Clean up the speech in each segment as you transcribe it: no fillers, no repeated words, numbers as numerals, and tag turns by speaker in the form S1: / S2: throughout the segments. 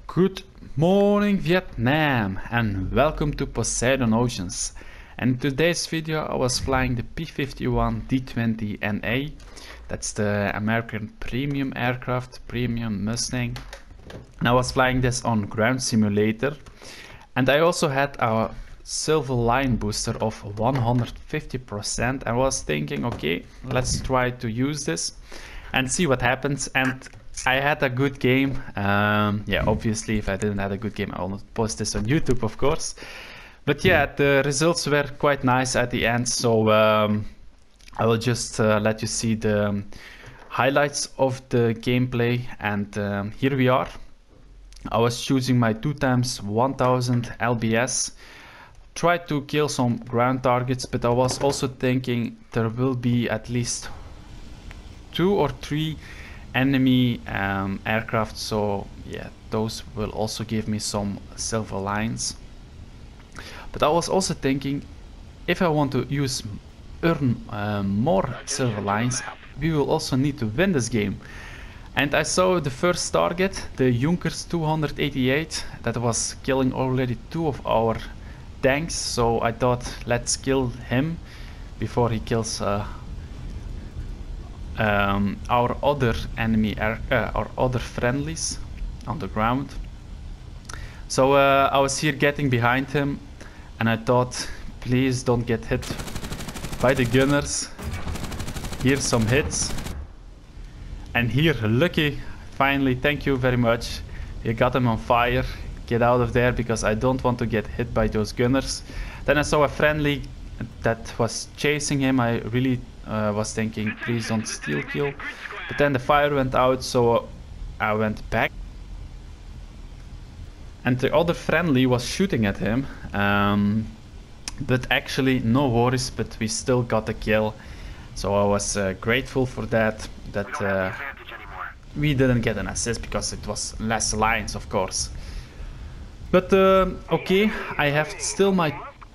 S1: Good morning Vietnam and welcome to Poseidon Oceans. And in today's video I was flying the P-51 D-20 NA. That's the American premium aircraft, premium Mustang. And I was flying this on Ground Simulator. And I also had a silver line booster of 150%. I was thinking, okay, let's try to use this and see what happens. And I had a good game. Yeah, obviously if I didn't have a good game I will not post this on YouTube, of course. But yeah, the results were quite nice at the end, so I will just let you see the highlights of the gameplay. And here we are. I was choosing my 2x1000 LBS. Tried to kill some ground targets, but I was also thinking there will be at least 2 or 3 enemy aircraft, so yeah, those will also give me some silver lines. But I was also thinking, if I want to earn more silver lines, we will also need to win this game. And I saw the first target, the Junkers 288, that was killing already 2 of our tanks, so I thought let's kill him before he kills our other enemy, our other friendlies on the ground. So I was here getting behind him, and I thought, please don't get hit by the gunners. Here's some hits, and here, lucky, finally, thank you very much. You got him on fire. Get out of there because I don't want to get hit by those gunners. Then I saw a friendly that was chasing him. I really was thinking, please don't steal kill. But then the fire went out, so I went back. And the other friendly was shooting at him. But actually, no worries, but we still got the kill. So I was grateful for that we didn't get an assist because it was less lines, of course. But okay, I have still my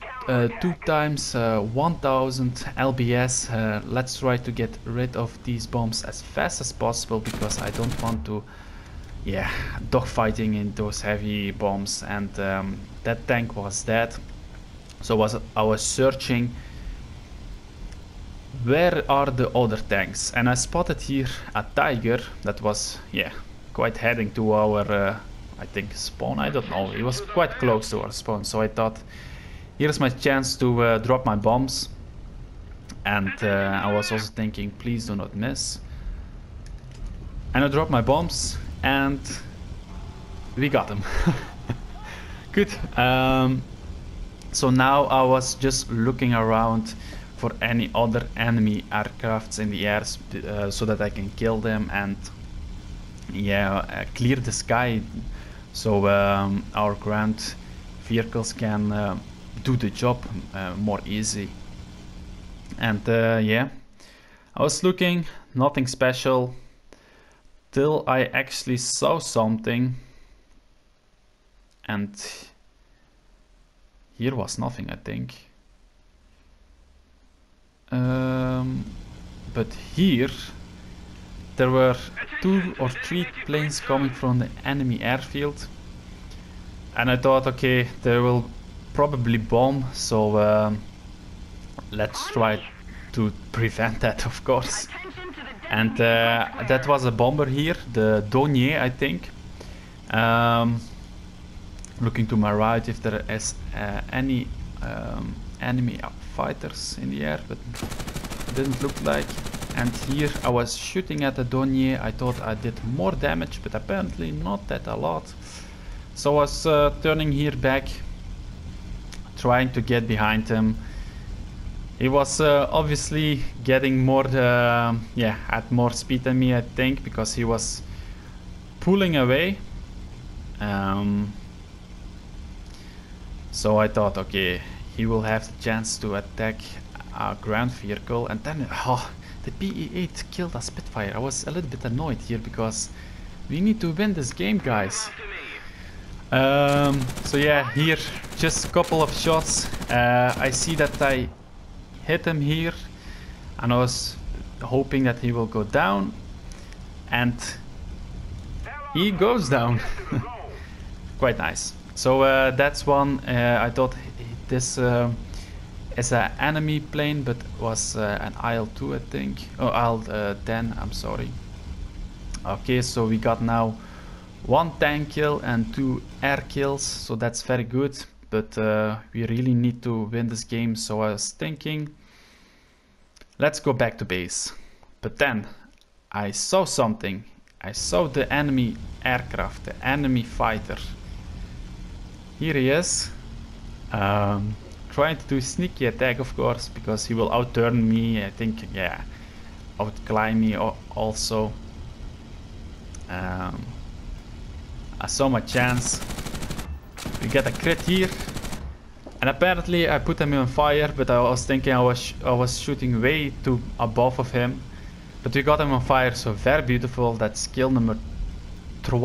S1: 2x1000 LBS. Let's try to get rid of these bombs as fast as possible because I don't want to, yeah, dogfighting in those heavy bombs. And that tank was dead. So I was searching, where are the other tanks? And I spotted here a Tiger that was, yeah, quite heading to our I think spawn, I don't know, it was quite close to our spawn, so I thought, here's my chance to drop my bombs. And I was also thinking, please do not miss. And I dropped my bombs, and we got them. Good. So now I was just looking around for any other enemy aircrafts in the air so that I can kill them and, yeah, clear the sky. So our ground vehicles can do the job more easy. And yeah, I was looking, nothing special, till I actually saw something. And here was nothing, I think. But here there were 2 or 3 planes coming from the enemy airfield, and I thought, okay, they will probably bomb, so let's try to prevent that, of course. And that was a bomber here, the Dornier, I think. Looking to my right if there is any enemy fighters in the air, but it didn't look like. And here I was shooting at the Dornier. I thought I did more damage, but apparently not that a lot. So I was turning here back, trying to get behind him. He was obviously getting more, yeah, had more speed than me, I think, because he was pulling away. So I thought, okay, he will have the chance to attack our ground vehicle, and then, oh, the PE-8 killed a Spitfire. I was a little bit annoyed here because we need to win this game, guys. So yeah, here, just a couple of shots. I see that I hit him here, and I was hoping that he will go down, and he goes down. quite nice. So that's one. I thought this is an enemy plane, but was an IL-2, I think. Oh, IL-10. I'm sorry. Okay, so we got now 1 tank kill and 2 air kills, so that's very good. But we really need to win this game. So I was thinking, let's go back to base. But then I saw something. I saw the enemy aircraft, the enemy fighter. Here he is. Trying to do sneaky attack, of course, because he will outturn me. I think, yeah, outclimb me also. I saw my chance. We get a crit here. And apparently I put him on fire, but I was thinking I was shooting way too above of him. But we got him on fire, so very beautiful. That's kill number 3.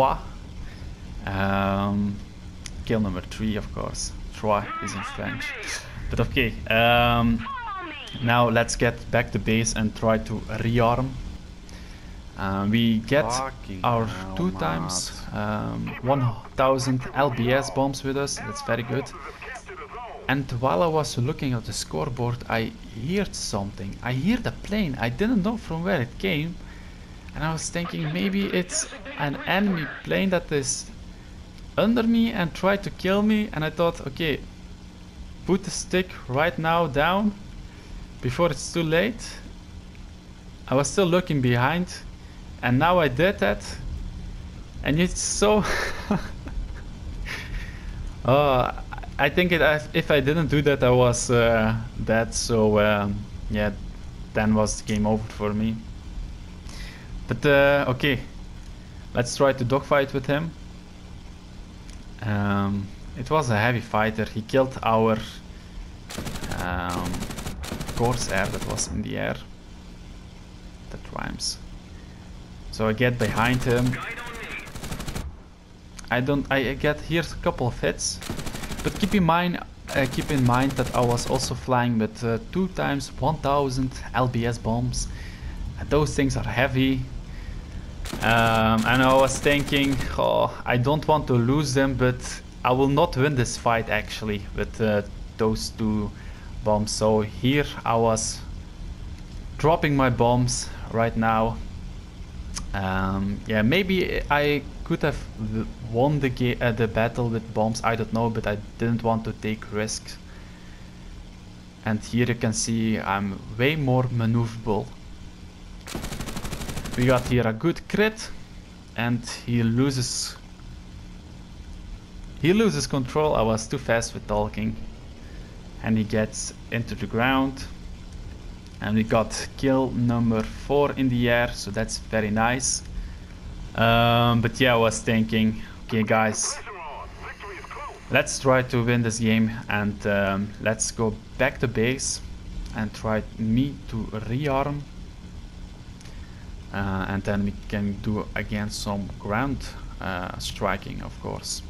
S1: Kill number 3, of course. 3 is in French. But okay, now let's get back to base and try to rearm. We get our 2 times 1000 LBS bombs with us. That's very good. And while I was looking at the scoreboard, I heard something. I heard a plane. I didn't know from where it came. And I was thinking maybe it's an enemy plane that is under me and tried to kill me. And I thought, okay, put the stick right now down before it's too late. I was still looking behind. And now I did that. And it's so... I think if I didn't do that, I was dead. So yeah, then was the game over for me. But okay, let's try to dogfight with him. It was a heavy fighter. He killed our Corsair that was in the air. That rhymes. So I get behind him. I get here a couple of hits. But keep in mind that I was also flying with 2 times 1000 LBS bombs. And those things are heavy. And I was thinking, oh, I don't want to lose them, but I will not win this fight actually with those 2 bombs. So here I was dropping my bombs right now. Yeah, maybe I could have won the battle with bombs, I don't know, but I didn't want to take risks. And here you can see I'm way more maneuverable. We got here a good crit, and he loses control. I was too fast with talking, and he gets into the ground. And we got kill number 4 in the air, so that's very nice. But yeah, I was thinking, okay guys, let's try to win this game, and let's go back to base and try me to rearm. And then we can do again some ground striking, of course.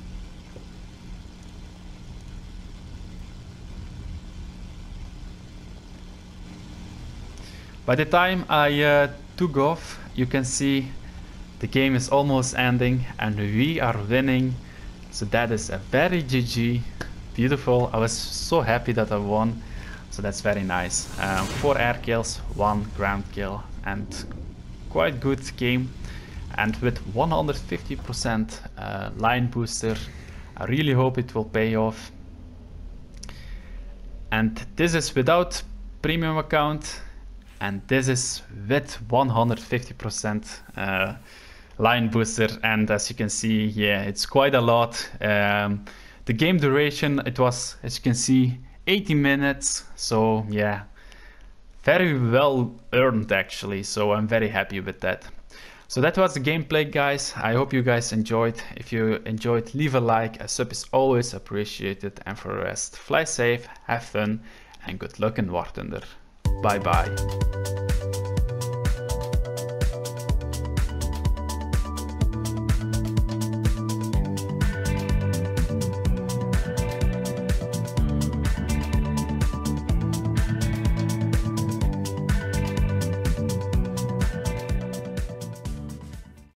S1: By the time I took off, you can see the game is almost ending and we are winning. So that is a very GG. Beautiful. I was so happy that I won. So that's very nice. 4 air kills, 1 ground kill, and quite good game. And with 150% line booster, I really hope it will pay off. And this is without premium account. And this is with 150% line booster, and as you can see, yeah, it's quite a lot. The game duration, it was, as you can see, 80 minutes, so yeah, very well earned actually, so I'm very happy with that. So that was the gameplay, guys. I hope you guys enjoyed. If you enjoyed, leave a like. A sub is always appreciated, and for the rest, fly safe, have fun, and good luck in War Thunder. Bye bye.